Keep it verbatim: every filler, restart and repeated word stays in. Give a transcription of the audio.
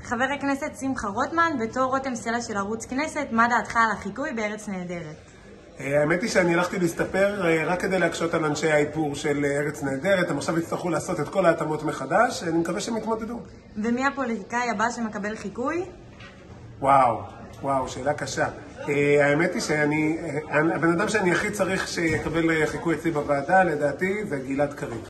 חבר הכנסת שמחה רוטמן, בתור רותם סלע של ערוץ כנסת, מה דעתך על החיקוי בארץ נהדרת? האמת היא שאני הלכתי להסתפר רק כדי להקשות על אנשי האיפור של ארץ נהדרת. הם עכשיו יצטרכו לעשות את כל ההתאמות מחדש. אני מקווה שהם יתמודדו. ומי הפוליטיקאי הבא שמקבל חיקוי? וואו, וואו, שאלה קשה. האמת היא שאני, הבן אדם שאני הכי צריך שיקבל חיקוי אצלי בוועדה, לדעתי, זה גלעד קריב.